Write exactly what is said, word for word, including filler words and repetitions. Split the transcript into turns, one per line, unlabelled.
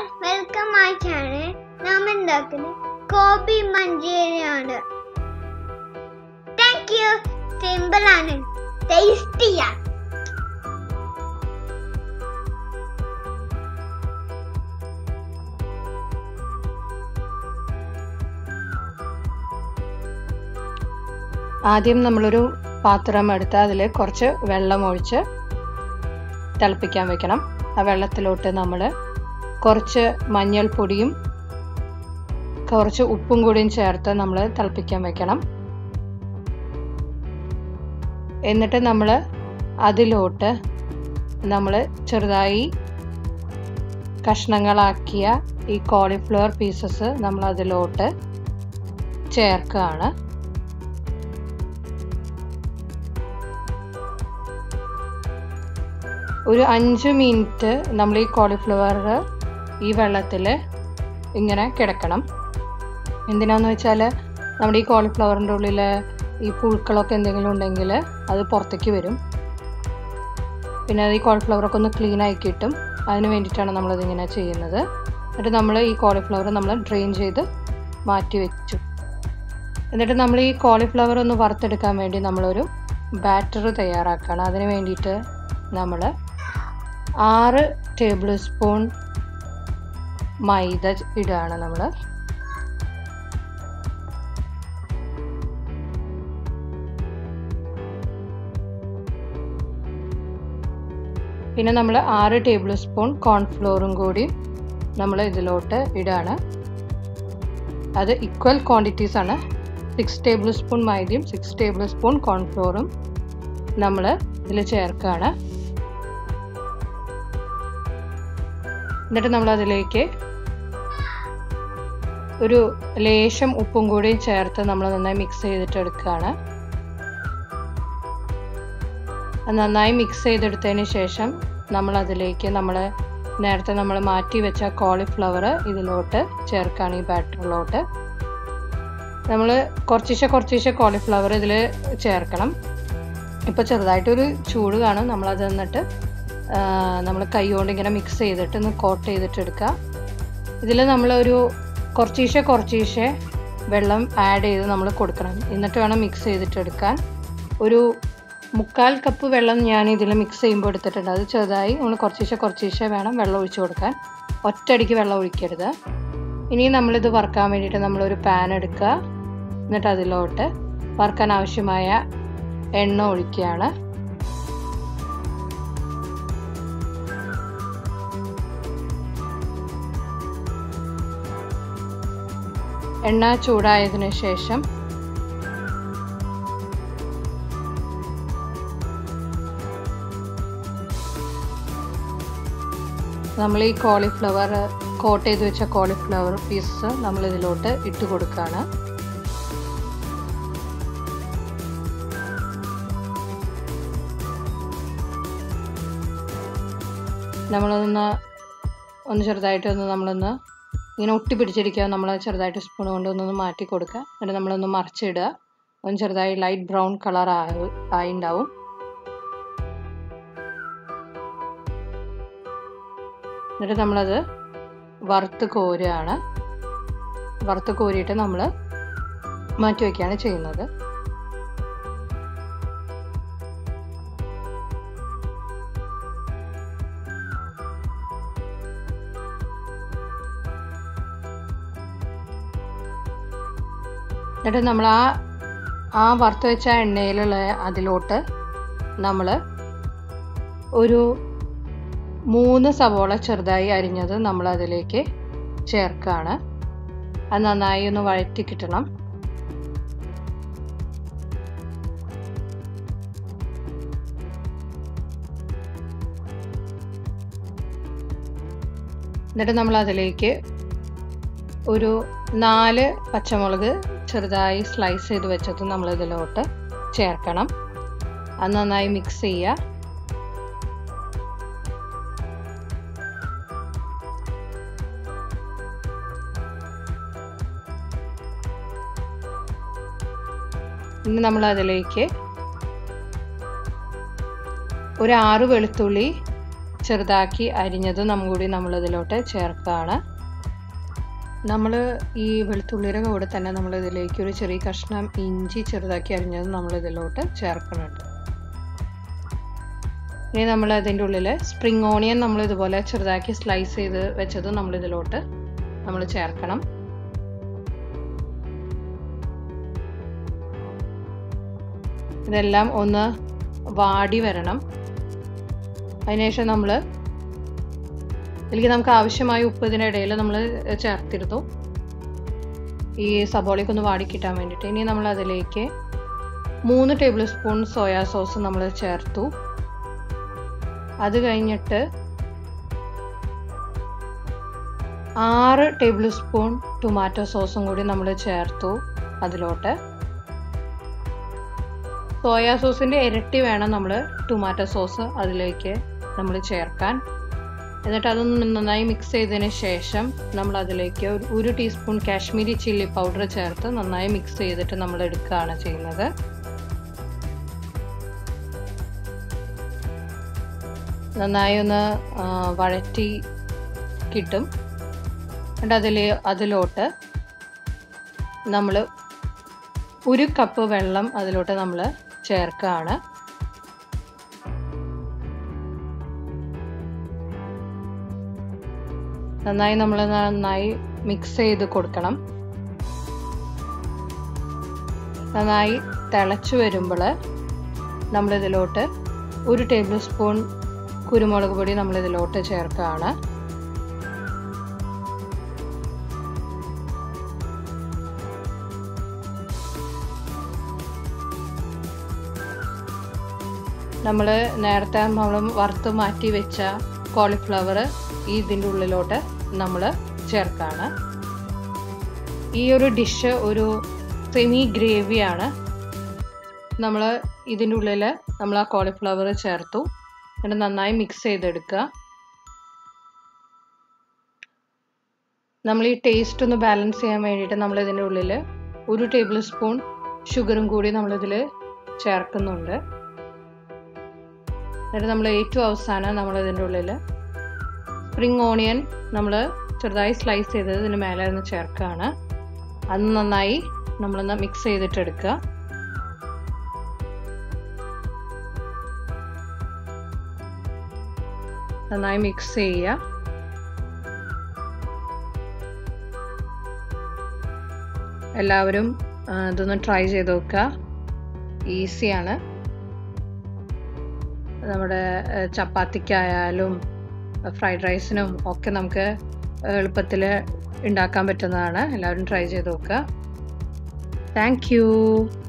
welcome my channel. നാം ഉണ്ടാക്കുന്നത് gobi manchurian. Thank you. Simple ആണ്, tasty ആണ്.
ആദ്യം നമ്മളൊരു പാത്രം എടുത്ത് അതിൽ കുറച്ച് വെള്ളം ഒഴിച്ച് തിളപ്പിക്കാൻ വെക്കണം. ആ വെള്ളത്തിലോട്ട് നമ്മൾ കുറച്ച് മഞ്ഞൾപ്പൊടിയും കുറച്ച് ഉപ്പും കൂടിയും ചേർത്ത് നമ്മൾ തിളപ്പിക്കാൻ വെക്കണം. എന്നിട്ട് നമ്മൾ അതിലോട്ട് നമ്മൾ ചെറുതായി കഷ്ണങ്ങളാക്കിയ ഈ കോളിഫ്ലവർ പീസസ് നമ്മൾ അതിലോട്ട് ചേർക്കുകയാണ്. ഒരു അഞ്ച് മിനിറ്റ് നമ്മൾ ഈ കോളിഫ്ലവർ ഈ വെള്ളത്തിൽ ഇങ്ങനെ കിടക്കണം. എന്തിനാന്ന് വെച്ചാൽ നമ്മുടെ ഈ കോളിഫ്ലവറിൻ്റെ ഉള്ളിൽ ഈ പുഴുക്കളൊക്കെ എന്തെങ്കിലും ഉണ്ടെങ്കിൽ അത് പുറത്തേക്ക് വരും. പിന്നെ അത് ഈ കോളിഫ്ലവറൊക്കെ ഒന്ന് ക്ലീൻ ആയി കിട്ടും. അതിന് വേണ്ടിയിട്ടാണ് നമ്മളതിങ്ങനെ ചെയ്യുന്നത്. എന്നിട്ട് നമ്മൾ ഈ കോളിഫ്ലവർ നമ്മൾ ഡ്രെയിൻ ചെയ്ത് മാറ്റി വെച്ചു. എന്നിട്ട് നമ്മൾ ഈ കോളിഫ്ലവർ ഒന്ന് വറുത്തെടുക്കാൻ വേണ്ടി നമ്മളൊരു ബാറ്റർ തയ്യാറാക്കണം. അതിന് വേണ്ടിയിട്ട് നമ്മൾ ആറ് ടേബിൾ സ്പൂൺ മൈദ ഇടുകയാണ്. നമ്മൾ പിന്നെ നമ്മൾ ആറ് ടേബിൾ സ്പൂൺ കോൺഫ്ലോറും കൂടി നമ്മൾ ഇതിലോട്ട് ഇടുകയാണ്. അത് ഈക്വൽ ക്വാണ്ടിറ്റീസ് ആണ്. സിക്സ് ടേബിൾ സ്പൂൺ മൈദയും സിക്സ് ടേബിൾ സ്പൂൺ കോൺഫ്ലോറും നമ്മൾ ഇതിൽ ചേർക്കുകയാണ്. എന്നിട്ട് നമ്മൾ അതിലേക്ക് ഒരു ലേശം ഉപ്പും കൂടി ചേർത്ത് നമ്മൾ നന്നായി മിക്സ് ചെയ്തിട്ട് എടുക്കുകയാണ്. നന്നായി മിക്സ് ചെയ്തെടുത്തതിന് ശേഷം നമ്മൾ അതിലേക്ക് നമ്മൾ നേരത്തെ നമ്മൾ മാറ്റി വെച്ച കോളിഫ്ലവർ ഇതിലോട്ട് ചേർക്കുകയാണ്. ഈ ബാറ്ററിലോട്ട് നമ്മൾ കുറച്ചിശെ കുറച്ചിശെ കോളിഫ്ലവർ ഇതിൽ ചേർക്കണം. ഇപ്പോൾ ചെറുതായിട്ടൊരു ചൂട് കാണും. നമ്മളത് എന്നിട്ട് നമ്മൾ കൈ കൊണ്ട് ഇങ്ങനെ മിക്സ് ചെയ്തിട്ട് ഒന്ന് കോട്ട് ചെയ്തിട്ട് എടുക്കുക. ഇതിൽ നമ്മളൊരു കുറച്ചീശെ കുറച്ചീശെ വെള്ളം ആഡ് ചെയ്ത് നമ്മൾ കൊടുക്കണം. എന്നിട്ട് വേണം മിക്സ് ചെയ്തിട്ട് എടുക്കാൻ. ഒരു മുക്കാൽ കപ്പ് വെള്ളം ഞാൻ ഇതിൽ മിക്സ് ചെയ്യുമ്പോൾ എടുത്തിട്ടുണ്ട്. അത് ചെറുതായി നമ്മൾ കുറച്ചീശെ കുറച്ചീശെ വേണം വെള്ളം ഒഴിച്ച് കൊടുക്കാൻ. ഒറ്റയടിക്ക് വെള്ളം ഒഴിക്കരുത്. ഇനി നമ്മളിത് വറുക്കാൻ വേണ്ടിയിട്ട് നമ്മളൊരു പാൻ എടുക്കുക. എന്നിട്ട് അതിലോട്ട് വറുക്കാൻ ആവശ്യമായ എണ്ണ ഒഴിക്കുകയാണ്. എണ്ണ ചൂടായതിനു ശേഷം നമ്മൾ ഈ കോളിഫ്ലവർ കോട്ട് ചെയ്ത് വെച്ച കോളിഫ്ലവർ പീസ് നമ്മൾ ഇതിലോട്ട് ഇട്ട് കൊടുക്കുകയാണ്. നമ്മളൊന്ന് ഒന്ന് ചെറുതായിട്ടൊന്ന് നമ്മളൊന്ന് ഇങ്ങനെ ഒട്ടി പിടിച്ചിരിക്കുക. നമ്മൾ ചെറുതായിട്ട് സ്പൂൺ കൊണ്ടൊന്നൊന്ന് മാറ്റി കൊടുക്കുക. എന്നിട്ട് നമ്മളൊന്ന് മറിച്ചിടുക. ഒന്ന് ചെറുതായി ലൈറ്റ് ബ്രൗൺ കളർ ആയി ഉണ്ടാവും. എന്നിട്ട് നമ്മളത് വറുത്ത് കോരുകയാണ്. വറുത്ത് കോരിയിട്ട് നമ്മൾ മാറ്റി വയ്ക്കുകയാണ് ചെയ്യുന്നത്. എന്നിട്ട് നമ്മൾ ആ ആ വറുത്ത് വെച്ച എണ്ണയിലുള്ള അതിലോട്ട് നമ്മൾ ഒരു മൂന്ന് സവോള ചെറുതായി അരിഞ്ഞത് നമ്മൾ അതിലേക്ക് ചേർക്കുകയാണ്. അത് നന്നായി ഒന്ന് വഴറ്റി കിട്ടണം. എന്നിട്ട് നമ്മൾ അതിലേക്ക് ഒരു നാല് പച്ചമുളക് ചെറുതായി സ്ലൈസ് ചെയ്ത് വെച്ചത് നമ്മൾ ഇതിലോട്ട് ചേർക്കണം. അത് നന്നായി മിക്സ് ചെയ്യുക. ഇനി നമ്മൾ അതിലേക്ക് ഒരു ആറ് വെളുത്തുള്ളി ചെറുതാക്കി അരിഞ്ഞത് നമ്മൾ കൂടി നമ്മൾ ഇതിലോട്ട് ചേർക്കുകയാണ്. നമ്മൾ ഈ വെളുത്തുള്ളിയുടെ കൂടെ തന്നെ നമ്മൾ ഇതിലേക്ക് ഒരു ചെറിയ കഷ്ണം ഇഞ്ചി ചെറുതാക്കി അരിഞ്ഞത് നമ്മൾ ഇതിലോട്ട് ചേർക്കുന്നുണ്ട്. ഇനി നമ്മൾ അതിൻ്റെ ഉള്ളിൽ സ്പ്രിംഗ് ഓണിയൻ നമ്മൾ ഇതുപോലെ ചെറുതാക്കി സ്ലൈസ് ചെയ്ത് വെച്ചത് നമ്മൾ ഇതിലോട്ട് നമ്മൾ ചേർക്കണം. ഇതെല്ലാം ഒന്ന് വാടി വരണം. അതിനുശേഷം നമ്മൾ ഇതിലേക്ക് നമുക്ക് ആവശ്യമായ ഉപ്പ് ഇതിനിടയിൽ നമ്മൾ ചേർത്തിരുന്നു, ഈ സബോളയ്ക്ക് ഒന്ന് വാടി കിട്ടാൻ വേണ്ടിയിട്ട്. ഇനി നമ്മൾ അതിലേക്ക് മൂന്ന് ടേബിൾ സ്പൂൺ സോയാ സോസ് നമ്മൾ ചേർത്തു. അത് കഴിഞ്ഞിട്ട് ആറ് ടേബിൾ സ്പൂൺ ടൊമാറ്റോ സോസും കൂടി നമ്മൾ ചേർത്തു അതിലോട്ട്. സോയാ സോസിൻ്റെ ഇരട്ടി വേണം നമ്മൾ ടൊമാറ്റോ സോസ് അതിലേക്ക് നമ്മൾ ചേർക്കാൻ. എന്നിട്ട് അതൊന്ന് നന്നായി മിക്സ് ചെയ്തതിന് ശേഷം നമ്മൾ അതിലേക്ക് ഒരു ടീസ്പൂൺ കാശ്മീരി ചില്ലി പൗഡർ ചേർത്ത് നന്നായി മിക്സ് ചെയ്തിട്ട് നമ്മൾ എടുക്കുകയാണ് ചെയ്യുന്നത്. നന്നായി ഒന്ന് വഴറ്റി കിട്ടും. എന്നിട്ട് അതിൽ അതിലോട്ട് നമ്മൾ ഒരു കപ്പ് വെള്ളം അതിലോട്ട് നമ്മൾ ചേർക്കുകയാണ്. നന്നായി നമ്മൾ നന്നായി മിക്സ് ചെയ്ത് കൊടുക്കണം. നന്നായി തിളച്ചു വരുമ്പോൾ നമ്മളിതിലോട്ട് ഒരു ടേബിൾ സ്പൂൺ കുരുമുളക് പൊടി നമ്മളിതിലോട്ട് ചേർക്കുകയാണ്. നമ്മൾ നേരത്തെ നമ്മൾ വറുത്ത് മാറ്റി വെച്ച കോളിഫ്ലവർ ഈ ഇതിൻ്റെ ഉള്ളിലോട്ട് നമ്മൾ ചേർക്കുകയാണ്. ഈ ഒരു ഡിഷ് ഒരു സെമി ഗ്രേവിയാണ്. നമ്മൾ ഇതിൻ്റെ ഉള്ളിൽ നമ്മൾ ആ കോളിഫ്ലവർ ചേർത്തു. എന്നിട്ട് നന്നായി മിക്സ് ചെയ്തെടുക്കുക. നമ്മൾ ഈ ടേസ്റ്റ് ഒന്ന് ബാലൻസ് ചെയ്യാൻ വേണ്ടിയിട്ട് നമ്മൾ ഇതിൻ്റെ ഉള്ളിൽ ഒരു ടേബിൾ സ്പൂൺ ഷുഗറും കൂടി നമ്മളിതിൽ ചേർക്കുന്നുണ്ട്. എന്നിട്ട് നമ്മൾ ഏറ്റവും അവസാനം നമ്മൾ ഇതിൻ്റെ ഉള്ളിൽ സ്പ്രിംഗ് ഓണിയൻ നമ്മൾ ചെറുതായി സ്ലൈസ് ചെയ്തത് ഇതിന് മേലെ ഒന്ന് ചേർക്കുകയാണ്. അത് നന്നായി നമ്മളൊന്ന് മിക്സ് ചെയ്തിട്ടെടുക്കുക. നന്നായി മിക്സ് ചെയ്യുക. എല്ലാവരും ഇതൊന്ന് ട്രൈ ചെയ്ത് നോക്കുക. ഈസിയാണ്. നമ്മുടെ ചപ്പാത്തിക്കായാലും ഫ്രൈഡ് റൈസിനും ഒക്കെ നമുക്ക് എളുപ്പത്തിൽ ഉണ്ടാക്കാൻ പറ്റുന്നതാണ്. എല്ലാവരും ട്രൈ ചെയ്ത് നോക്കുക. Thank U.